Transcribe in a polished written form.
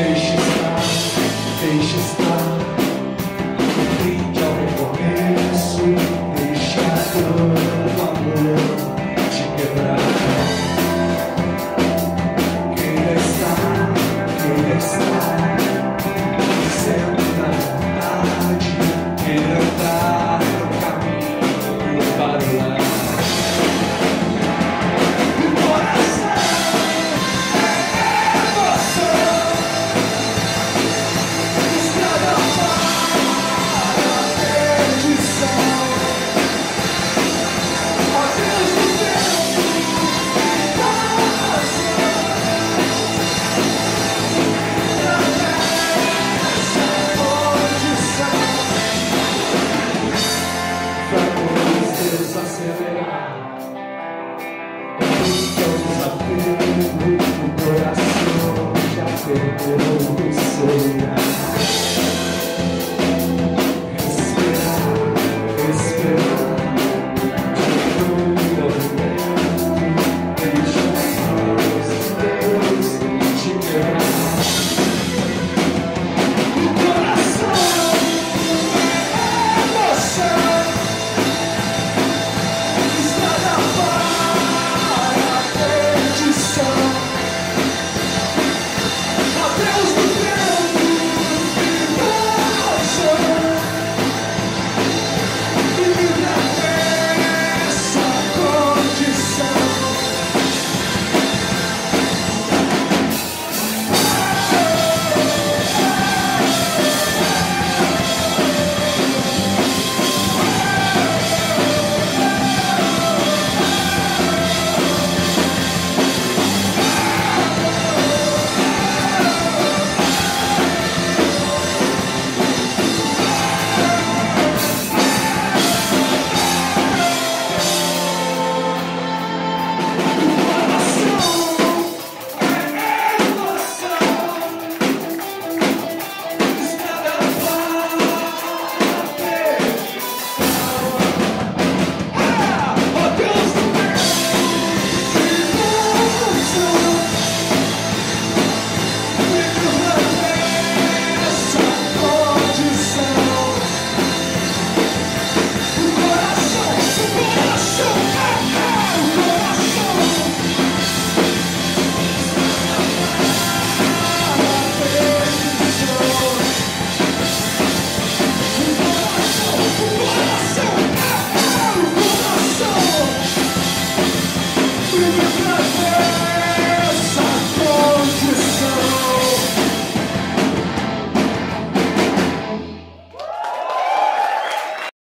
Deixe estar, deixe estar. Brinde ao recomeço, deixa a dor do amor te quebrar. Queira estar, sempre na vontade. Queira andar no caminho para o lar. O coração é emoção, estrada para a perdição. Ó Deus do tempo e da razão, nessa condição. Vamos desacelerar. Estamos a tempo, o coração já perdeu o seu.